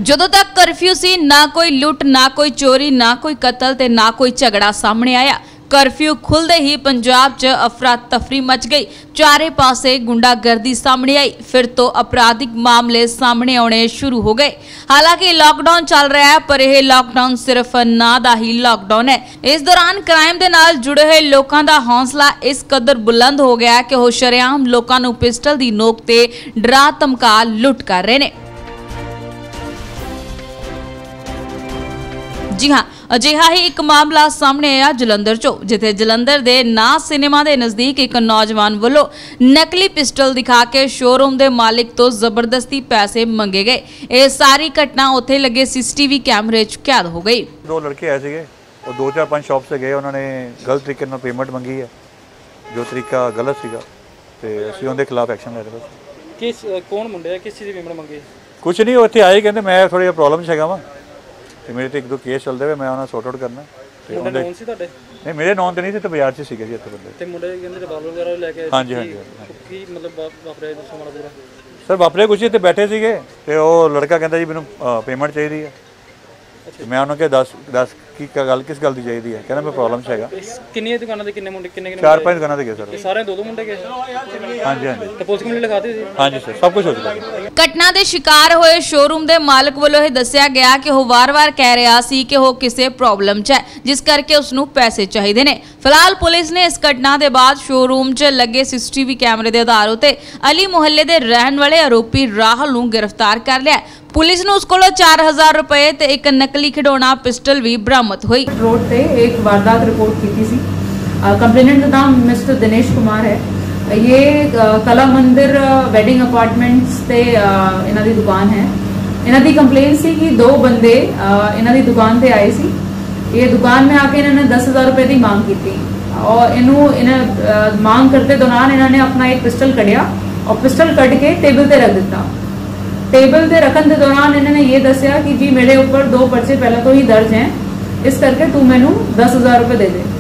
ਜਦੋਂ तक ਕਰਫਿਊ ਸੀ ना कोई लुट ना कोई चोरी ना कोई कतल ते ना कोई झगड़ा सामने आया। ਕਰਫਿਊ खुलते ही पंजाब च अफरा तफरी मच गई। चारे पासे गुंडागर्दी सामने आई। फिर तो अपराधिक मामले सामने आने शुरू हो गए। हालांकि लॉकडाउन चल रहा है पर यह लॉकडाउन सिर्फ ना दा ही लॉकडाउन है। इस दौरान क्राइम दे नाल जुड़े हुए लोगों का हौसला इस कदर बुलंद हो गया कि वह शरेआम लोगों को पिस्टल की नोक ते डरा धमका लुट कर रहे हैं। जी हाँ, अजिहा ही एक मामला सामने आया जलंधर चो, जिथे जलंधर दे नाज सिनेमा के नज़दीक एक नौजवान वालों नकली पिस्टल दिखा के शोरूम के मालिक तो जबरदस्ती पैसे मंगे गए। ये सारी घटना उत्थे लगे सीसीटीवी कैमरे च कैद हो गई। दो लड़के आए थे और 2-4-5 शॉप से गए, उन्होंने गलत तरीके ਨਾਲ पेमेंट मंगी है, जो तरीका गलत ਸੀਗਾ ਤੇ ਅਸੀਂ ਉਹਦੇ ਖਿਲਾਫ ਐਕਸ਼ਨ ਲੈ ਰਹੇ ਹਾਂ। ਕਿਸ ਕੌਣ ਮੁੰਡੇ ਕਿਸ ਚੀਜ਼ ਦੀ ਪੇਮੈਂਟ ਮੰਗੀ? ਕੁਝ ਨਹੀਂ, ਉਹ ਇੱਥੇ ਆਏ ਕਹਿੰਦੇ ਮੈਂ ਥੋੜੀ ਜਿਹੀ ਪ੍ਰੋਬਲਮ ਹੈਗਾ ਵਾ ਤੇ ਮੇਰੇ ਤੇ ਇੱਕ ਦੋ ਕੇਸ ਚੱਲਦੇ ਵੇ, ਮੈਂ ਉਹਨਾਂ ਸੌਟ ਆਊਟ ਕਰਨਾ ਤੇ ਮੁੰਡੇ ਨੌਨ ਸੀ ਤੁਹਾਡੇ? ਨਹੀਂ, ਮੇਰੇ ਨੌਨ ਤੇ ਨਹੀਂ ਸੀ, ਤੇ ਬਾਜ਼ਾਰ 'ਚ ਸੀਗੇ ਜੀ ਇੱਥੇ ਬੰਦੇ। ਤੇ ਮੁੰਡੇ ਕਹਿੰਦੇ ਰਿਵਾਲਵਰ ਵਗੈਰਾ ਲੈ ਕੇ? ਹਾਂਜੀ ਹਾਂਜੀ। ਕੀ ਮਤਲਬ ਵਾਪਰਿਆ ਦੱਸੋ ਮਾੜਾ ਪੂਰਾ। ਸਰ ਵਾਪਰੇ ਕੁਛ ਇੱਥੇ ਬੈਠੇ ਸੀਗੇ ਤੇ ਉਹ ਲੜਕਾ ਕਹਿੰਦਾ ਜੀ ਮੈਨੂੰ ਪੇਮੈਂਟ ਚਾਹੀਦੀ ਹੈ। ਮੈਂ ਉਹਨਾਂ ਕੇ 10 ਕੀ ਗੱਲ ਕਿਸ ਗੱਲ ਦੀ ਚਾਹੀਦੀ ਹੈ, ਕਹਿੰਦਾ ਮੈਂ ਪ੍ਰੋਬਲਮ 'ਚ ਹੈਗਾ। ਕਿੰਨੀਆਂ ਦੁਕਾਨਾਂ ਦੇ ਕਿੰਨੇ ਮੁੰਡੇ ਕਿੰਨੇ 4-5 ਦੁਕਾਨਾਂ ਤੇ ਗਏ ਸਰ। ਸਾਰੇ ਦੋ ਮੁੰਡੇ ਗਏ? ਹਾਂਜੀ ਹਾਂਜੀ। ਤੇ ਪੁਲਿਸ ਕੰਪਲੇਂਟ ਲਿਖਾਤੀ ਸੀ? ਹਾਂਜੀ ਸਰ, ਸਭ ਕੁਝ ਹੋ ਚੁੱਕਾ। घटना के शिकार होए शोरूम के मालिक वालों यह दस्या गया कि वह वार-वार कह रहा सी कि वह किसी प्रॉब्लम च है, जिस करके उसनू पैसे चाहिए ने। फिलहाल पुलिस ने इस घटना के बाद शोरूम च लगे सीसीटीवी कैमरे के आधार उत्ते अली मुहल्ले के रहने वाले आरोपी राहुल नू गिरफ्तार कर लिया। पुलिस ने उस कोलों 4000 रुपए ते एक नकली खिडौना पिस्टल भी बरामद हुई। रोड पे एक वारदात रिपोर्ट की थी। कंप्लेनेंट का नाम मिस्टर दिनेश कुमार है। ये कला मंदिर वेडिंग अपार्टमेंट्स ते इन्हां दी दुकान है। इन्हां दी कंप्लेन सी कि दो बंदे इन्हां दी दुकान पे आए सी। ये दुकान में आके इन्होंने 10,000 रुपए की मांग की थी और इन्हें मांग करते दौरान इन्होंने अपना एक पिस्टल कढ़िया और पिस्टल कट के टेबल ते रख दिता। टेबल ते रखने के दौरान इन्होंने ये दसिया कि जी मेरे ऊपर 2 पर्चे पहले तो ही दर्ज हैं, इस करके तू मैनू 10,000 रुपए दे दे।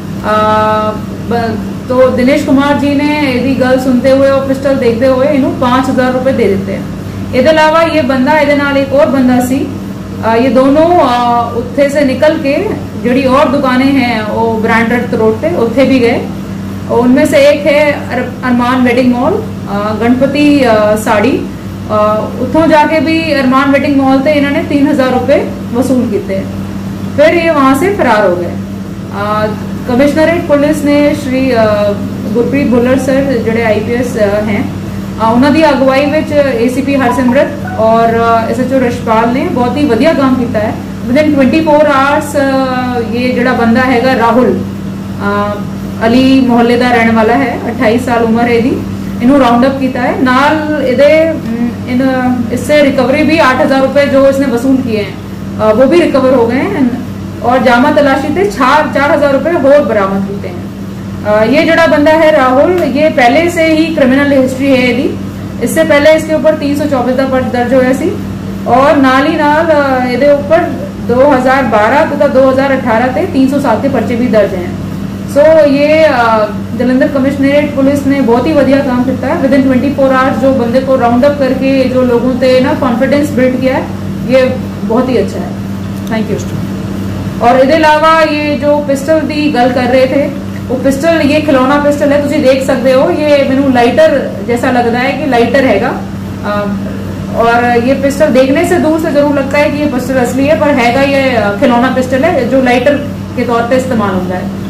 तो दिनेश कुमार जी ने यदि गल सुनते हुए और पिस्टल देखते हुए इन्हू 5,000 रुपए दे देते हैं। इसके अलावा ये बंदा ये नाल एक और बंदा सी, ये दोनों उत्थे से निकल के जिहड़ी और दुकानें हैं वो ब्रांडेड रोड पे उत्थे भी गए। और उनमें से एक है अरमान वेडिंग मॉल, गणपति साड़ी, उतों जाके भी अरमान वेडिंग मॉल से इन्होंने 3,000 रुपए वसूल किए। फिर ये वहां से फरार हो गए। कमिश्नरेट पुलिस ने श्री गुरप्रीत भुल्लर सर जोड़े IPS हैं, उन्होंने अगवाई में ACP हरसिमरत और SHO रशपाल ने बहुत ही वधिया काम किया है। विदिन 24 आवर्स ये जोड़ा बंदा है राहुल अली मोहल्ले का रहने वाला है, 28 साल उम्र है इसकी, इन्हों राउंड अप किया है। नाल इससे रिकवरी भी 8,000 रुपए जो इसने वसूल किए हैं वो भी रिकवर हो गए हैं और जामा तलाशी से 4,000 रुपए और बरामद किए हैं। ये जोड़ा बंदा है राहुल, ये पहले से ही क्रिमिनल हिस्ट्री है यदि, इससे पहले इसके ऊपर 324 का पर्च दर्ज होया सी और नाल ही नाल ये ऊपर 2012 तथा 2018 से 307 के पर्चे भी दर्ज हैं। सो ये जलंधर कमिश्नरेट पुलिस ने बहुत ही वधिया काम किया है। विदिन 24 आवर्स जो बंदे को राउंड अप करके जो लोगों से ना कॉन्फिडेंस बिल्ड किया है, ये बहुत ही अच्छा है। Thank you. और इसके अलावा ये जो पिस्टल की गल कर रहे थे, वो पिस्टल ये खिलौना पिस्टल है, तुम देख सकते हो। ये मैनू लाइटर जैसा लगता है कि लाइटर हैगा, और ये पिस्टल देखने से दूर से जरूर लगता है कि ये पिस्टल असली है, पर हैगा ये खिलौना पिस्टल है जो लाइटर के तौर पे इस्तेमाल होता है।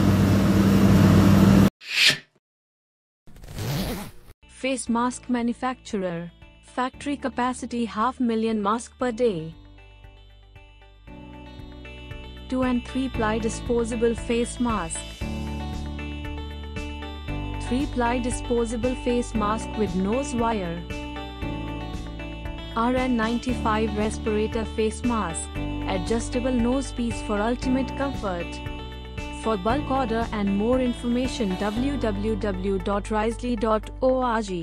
Face mask manufacturer. Factory capacity 500,000 mask per day. 2 and 3 ply disposable face mask. 3 ply disposable face mask with nose wire. RN95 respirator face mask. Adjustable nose piece for ultimate comfort. For bulk order and more information www.risley.org